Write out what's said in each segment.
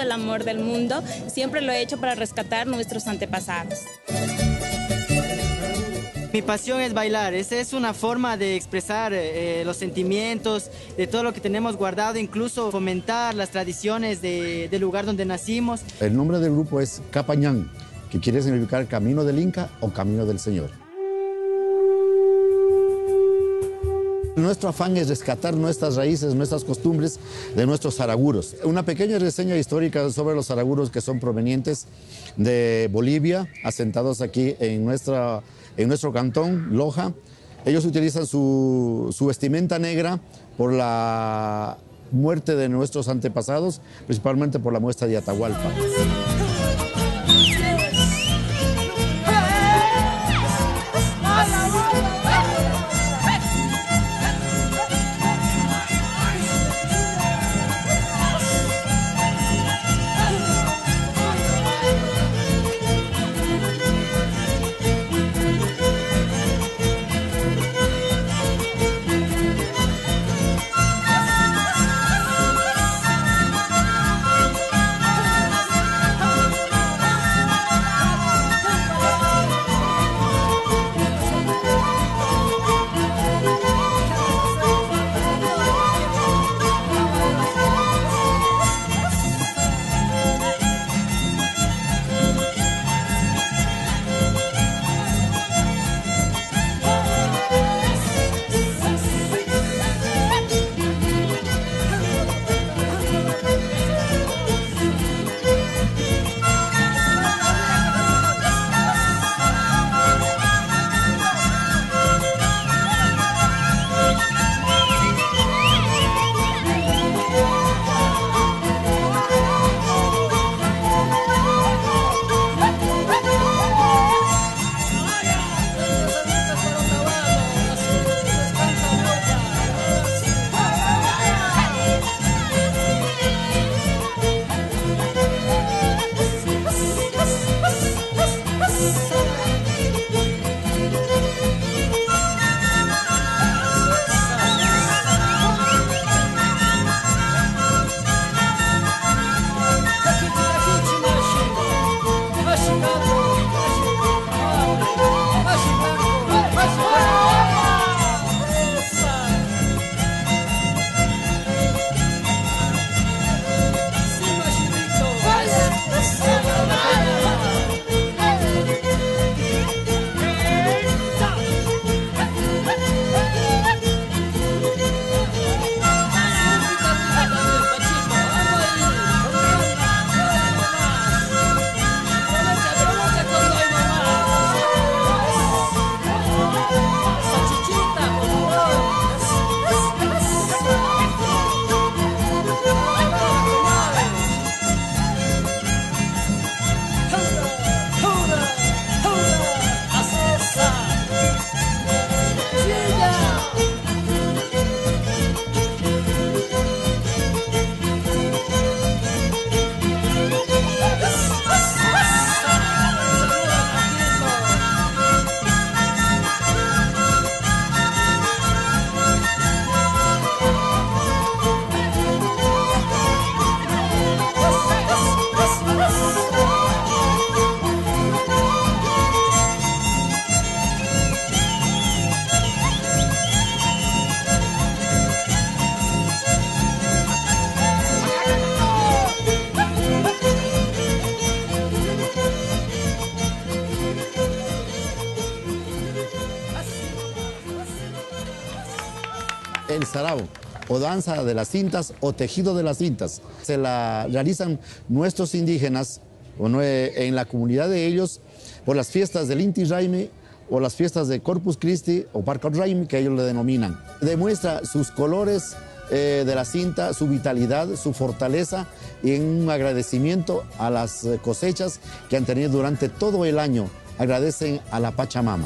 el amor del mundo. Siempre lo he hecho para rescatar nuestros antepasados. Mi pasión es bailar, esa es una forma de expresar los sentimientos, de todo lo que tenemos guardado, incluso fomentar las tradiciones del lugar donde nacimos. El nombre del grupo es Capañán, que quiere significar Camino del Inca o Camino del Señor. Nuestro afán es rescatar nuestras raíces, nuestras costumbres de nuestros zaraguros. Una pequeña reseña histórica sobre los zaraguros que son provenientes de Bolivia, asentados aquí en nuestro cantón, Loja. Ellos utilizan su vestimenta negra por la muerte de nuestros antepasados, principalmente por la muestra de Atahualpa. El sarao, o danza de las cintas, o tejido de las cintas. Se la realizan nuestros indígenas en la comunidad de ellos por las fiestas del Inti Raymi o las fiestas de Corpus Christi o Parkat Raymi, que ellos le denominan. Demuestra sus colores de la cinta, su vitalidad, su fortaleza y en un agradecimiento a las cosechas que han tenido durante todo el año. Agradecen a la Pachamama.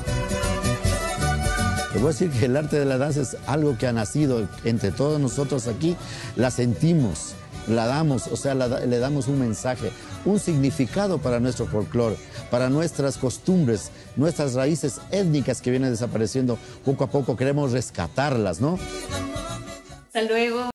Te voy a decir que el arte de la danza es algo que ha nacido entre todos nosotros aquí. La sentimos, la damos, o sea, le damos un mensaje, un significado para nuestro folclore, para nuestras costumbres, nuestras raíces étnicas que vienen desapareciendo poco a poco. Queremos rescatarlas, ¿no? Hasta luego.